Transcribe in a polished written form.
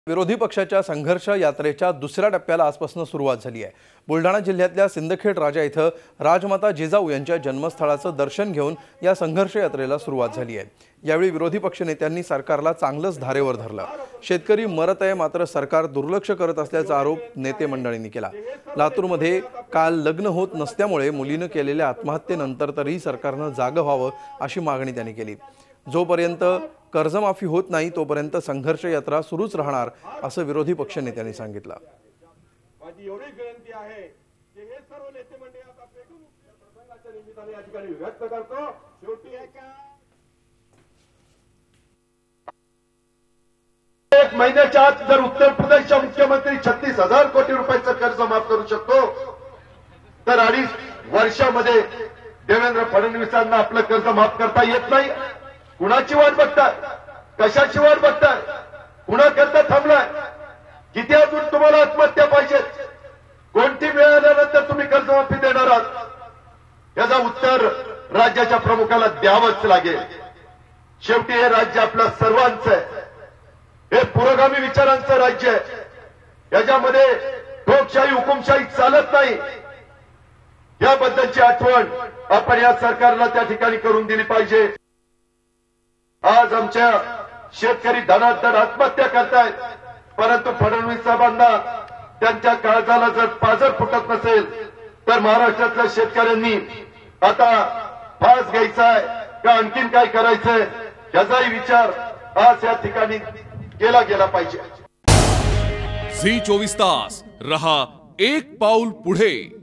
विरोधी पक्षाच्या संघर्ष यात्रेच्या दुसऱ्या टप्प्याला आजपासून सुरुवात झाली आहे। बुलढाणा जिल्ह्यातल्या सिंदखेड राजा इथं राजमाता जिजाऊ यांच्या जन्मस्थळाचं दर्शन घेऊन या संघर्ष यात्रेला सुरुवात झाली आहे। यावेळी विरोधी पक्षनेत्यांनी सरकारला चांगलंच धारेवर धरलं। शेतकरी मरत आहे मात्र सरकार दुर्लक्ष करत असल्याचा आरोप नेते मंडळींनी केला। लातूरमध्ये काल लग्न होत नसल्यामुळे मुलीने केलेल्या आत्महत्येनंतर तरी सरकारनं जागं व्हावं अशी मागणी त्यांनी केली। जोपर्यंत कर्जमाफी होत नाही तोपर्यंत संघर्ष यात्रा सुरूच राहणार असं विरोधी पक्षनेत्यांनी सांगितलं। माझी एवढी विनंती आहे की हे सर्व नेते मंडळी आता पेटून प्रसंगाच्या निमित्ताने या ठिकाणी व्यक्त करतो। शेवटी एक महिन्याच्या आत जर उत्तर प्रदेशच्या मुख्यमंत्री 36,000 कोटी रुपयाचं कर्ज माफ करू शकतो तर 2.5 वर्षामध्ये देवेंद्र फडणवीसांना आपलं कर्ज माफ करता येत नाही। कुणाची वाट बघताय, कशाची वाट बघताय, कुणा करता थांबलाय, किती अजून तुम्हाला आत्महत्या पाहिजेत, कोणती वेळ आल्यानंतर तुम्ही कर्जमाफी देणार आहात याचा उत्तर राज्याच्या प्रमुखाला द्यावंच लागेल। शेवटी हे राज्य आपल्या सर्वांचं आहे, हे पुरोगामी विचारांचं राज्य आहे, याच्यामध्ये ठोकशाही हुकुमशाही चालत नाही। याबद्दलची आठवण आपण या सरकारला त्या ठिकाणी करून दिली पाहिजे। आज आमच्या शेतकरी धनाधन आत्महत्या करतायत, परंतु फडणवीस साहेबांना त्यांच्या काळजाला जर पाझर फुटत नसेल तर महाराष्ट्रातल्या शेतकऱ्यांनी आता फास घ्यायचाय का आणखीन काय करायचंय याचाही विचार आज या ठिकाणी केला गेला पाहिजे। झी 24 तास रहा एक पाऊल पुढे।